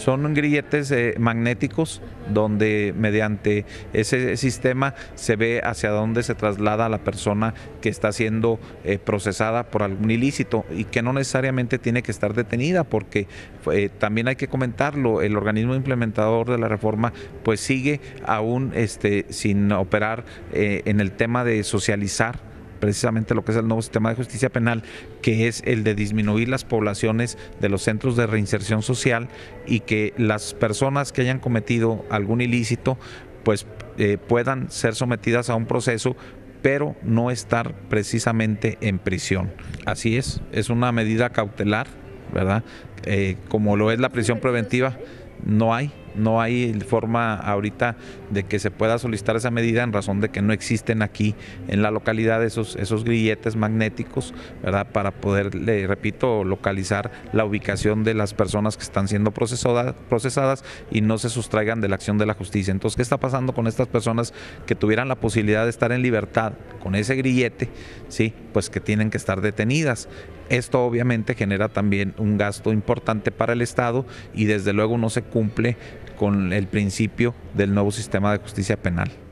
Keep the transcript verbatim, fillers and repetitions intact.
Son grilletes eh, magnéticos donde mediante ese sistema se ve hacia dónde se traslada la persona que está siendo eh, procesada por algún ilícito y que no necesariamente tiene que estar detenida, porque eh, también hay que comentarlo, el organismo implementador de la reforma pues sigue aún este, sin operar eh, en el tema de socializar precisamente lo que es el nuevo sistema de justicia penal, que es el de disminuir las poblaciones de los centros de reinserción social y que las personas que hayan cometido algún ilícito pues eh, puedan ser sometidas a un proceso, pero no estar precisamente en prisión. Así es, es una medida cautelar, ¿verdad? Eh, como lo es la prisión preventiva, no hay, no hay forma ahorita de que se pueda solicitar esa medida en razón de que no existen aquí en la localidad esos, esos grilletes magnéticos, ¿verdad? Para poder, le repito, localizar la ubicación de las personas que están siendo procesadas, procesadas y no se sustraigan de la acción de la justicia. Entonces, ¿qué está pasando con estas personas que tuvieran la posibilidad de estar en libertad con ese grillete? Sí, pues que tienen que estar detenidas. Esto obviamente genera también un gasto importante para el Estado y desde luego no se cumple con el principio del nuevo sistema de justicia penal.